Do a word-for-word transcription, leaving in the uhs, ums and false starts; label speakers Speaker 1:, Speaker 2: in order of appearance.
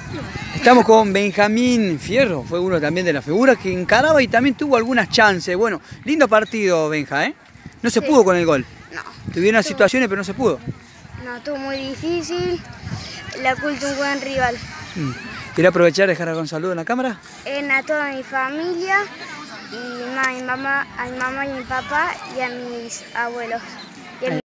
Speaker 1: Estamos con Benjamín Fierro, fue uno también de las figuras que encaraba y también tuvo algunas chances. Bueno, lindo partido, Benja, ¿eh? No se
Speaker 2: Sí.
Speaker 1: pudo con el gol.
Speaker 2: No.
Speaker 1: Tuvieron
Speaker 2: Estuvo-
Speaker 1: situaciones, pero no se pudo.
Speaker 2: No, estuvo muy difícil. La culta un buen rival.
Speaker 1: Mm. ¿Quiere aprovechar de dejar algún saludo en la cámara?
Speaker 2: En a toda mi familia y a mi mamá, a mi mamá y mi papá y a mis abuelos.